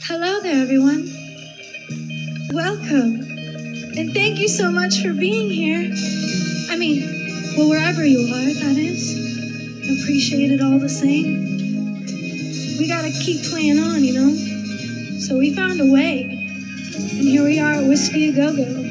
Hello there, everyone. Welcome. And thank you so much for being here. I mean, well, wherever you are, that is. Appreciate it all the same. We gotta keep playing on, you know? So we found a way. And here we are at Whiskey A Go Go.